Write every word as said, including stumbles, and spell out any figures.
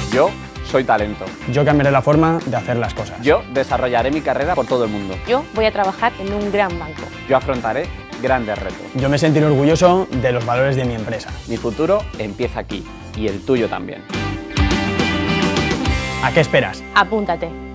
Yo soy talento. Yo cambiaré la forma de hacer las cosas. Yo desarrollaré mi carrera por todo el mundo. Yo voy a trabajar en un gran banco. Yo afrontaré grandes retos. Yo me sentiré orgulloso de los valores de mi empresa. Mi futuro empieza aquí y el tuyo también. ¿A qué esperas? Apúntate.